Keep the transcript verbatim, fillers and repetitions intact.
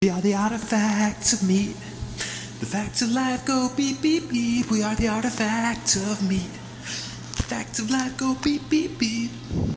We are the artifacts of meat. The facts of life go beep, beep, beep. We are the artifacts of meat. The facts of life go beep, beep, beep.